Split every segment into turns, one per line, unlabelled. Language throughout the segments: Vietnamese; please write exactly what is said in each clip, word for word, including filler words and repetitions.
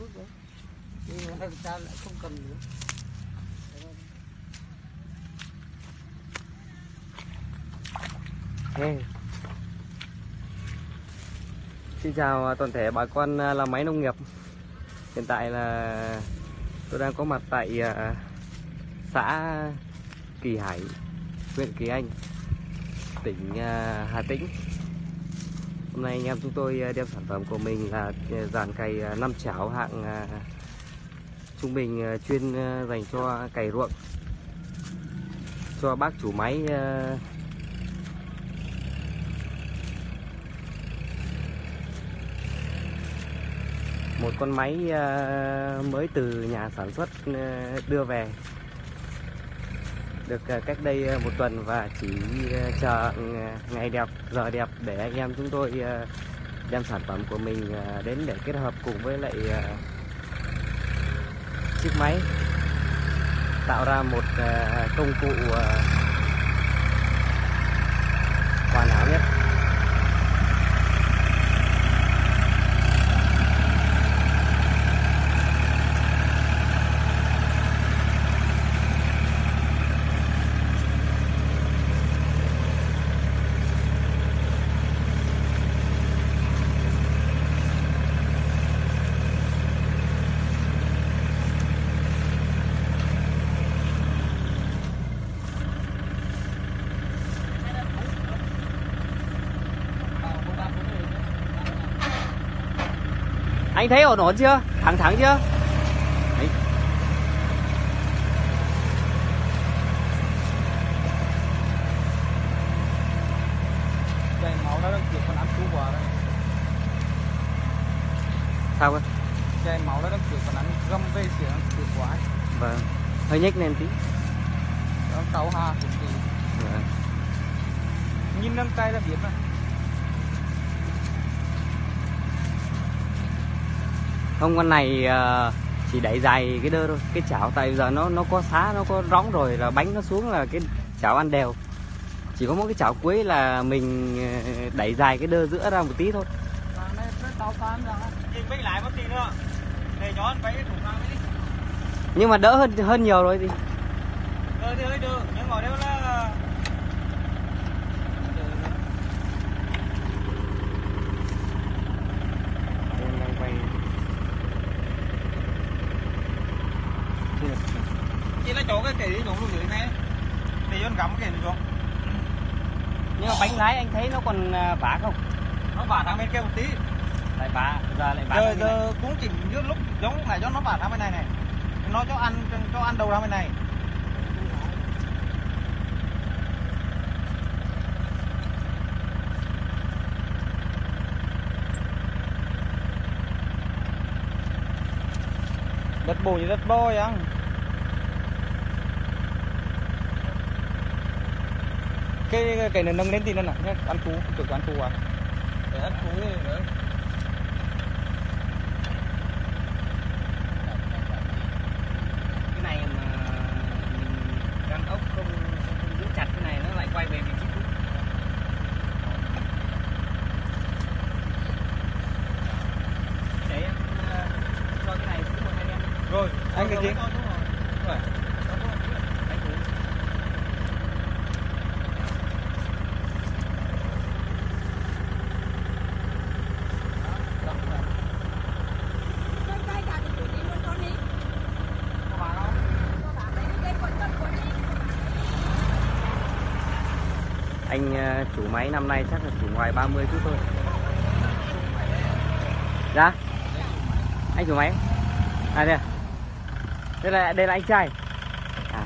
thuốc đấy. Nhưng mà ta lại không cần nữa.
Hey. Xin chào toàn thể bà con làm máy nông nghiệp. Hiện tại là tôi đang có mặt tại uh, xã Kỳ Hải, huyện Kỳ Anh, tỉnh uh, Hà Tĩnh. Hôm nay anh em chúng tôi đem sản phẩm của mình là dàn cày năm chảo hạng uh, trung bình, uh, chuyên uh, dành cho cày ruộng cho bác chủ máy uh, một con máy uh, mới từ nhà sản xuất uh, đưa về được uh, cách đây uh, một tuần, và chỉ uh, chờ uh, ngày đẹp giờ đẹp để anh em chúng tôi uh, đem sản phẩm của mình uh, đến để kết hợp cùng với lại uh, chiếc máy, tạo ra một uh, công cụ uh, hoàn hảo nhất. Anh thấy ổn ổn chưa? Thẳng thẳng chưa? Đấy.
Chai máu nó đang kiểu con ăn chú quả đấy.
Sao cơ?
Chai máu nó đang kiểu con ăn găm về xỉa kiểu quả ấy.
Vâng. Hơi nhếch lên tí.
Nó tàu ha cũng gì.
Vâng.
Nhìn nâng tay là biết mà.
Không, con này uh, chỉ đẩy dài cái đơ thôi, cái chảo tại giờ nó nó có xá, nó có rõng rồi là bánh nó xuống là cái chảo ăn đều. Chỉ có mỗi cái chảo cuối là mình uh, đẩy dài cái đơ giữa ra một tí thôi. Nhưng mà đỡ hơn hơn nhiều rồi thì.
Ờ thì hơi được, nhưng ngồi đây là chỉ là chỗ cái cái đi xuống luôn dưới này để cho cắm cái xuống.
Nhưng mà bánh lái anh thấy nó còn vả không?
Nó vả sang bên kia một tí.
Lại vả, giờ lại vả.
Giờ giờ cũng chỉnh như lúc giống lúc này cho nó vả sang bên này này. Nó cho ăn cho ăn đầu ra bên này. Đất bồi như đất bôi á. Cái cái này nâng lên tí nữa nè, ăn thú, tự ăn thú à. Để ăn thú nữa.
Cái này mà mình gắn ốc không, không giữ chặt cái này nó lại quay về vị trí cũ. Đấy, cho cái này cũng một hai em.
Rồi, anh cái gì? Rồi.
Anh chủ máy năm nay chắc là chỉ ngoài ba mươi chút thôi. Dạ. Anh chủ máy. À đây à? Đây là đây là anh trai. À.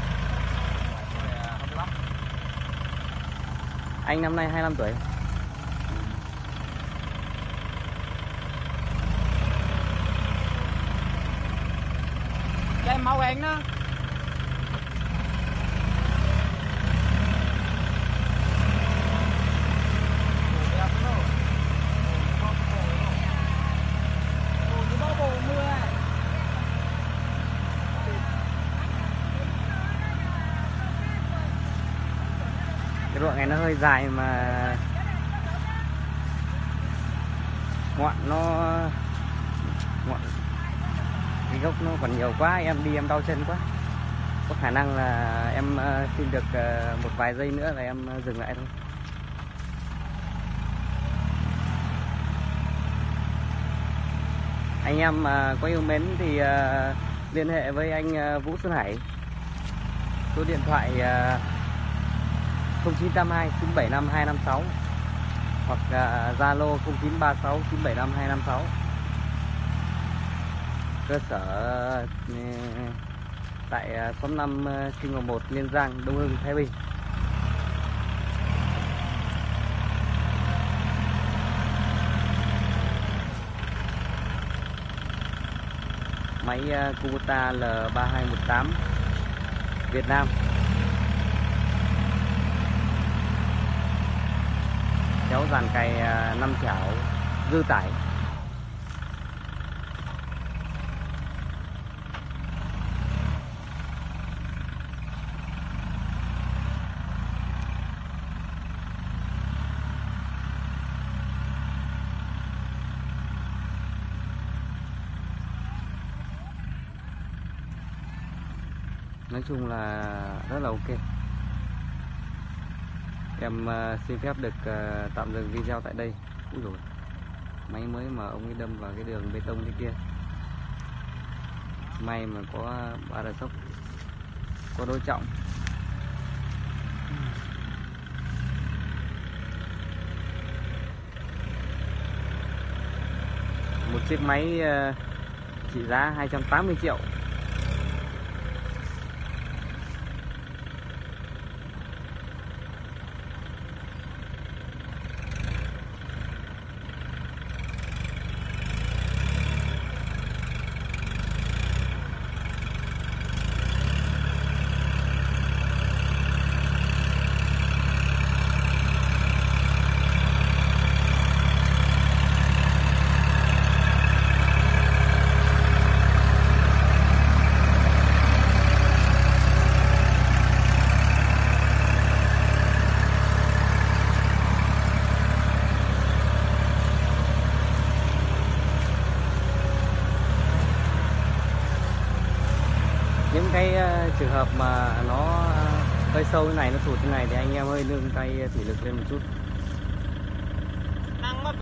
Anh năm nay hai mươi lăm tuổi.
Cho em máu anh đó.
Cái ruộng này nó hơi dài mà ngọn nó ngọn dốc nó còn nhiều quá, em đi em đau chân quá. Có khả năng là em uh, xin được uh, một vài giây nữa là em uh, dừng lại thôi. Anh em uh, có yêu mến thì uh, liên hệ với anh uh, Vũ Xuân Hải. Số điện thoại uh, không chín tám hai chín bảy năm hai năm sáu hoặc Zalo uh, không chín ba sáu chín bảy năm hai năm sáu. Cơ sở uh, tại uh, xóm năm uh, Kinh Hồ một, Liên Giang, Đông Hưng, Thái Bình. Máy uh, Kubota L ba hai một tám Việt Nam. Kéo dàn cày uh, năm chảo dư tải. Nói chung là rất là ok. Em uh, xin phép được uh, tạm dừng video tại đây. Úi dồi, máy mới mà ông ấy đâm vào cái đường bê tông thế kia. May mà có ba đợt sốc, có đối trọng. Một chiếc máy uh, trị giá hai trăm tám mươi triệu. Những cái uh, trường hợp mà nó uh, hơi sâu như này, nó thụt như này thì anh em hơi nương tay thủy lực lên một chút.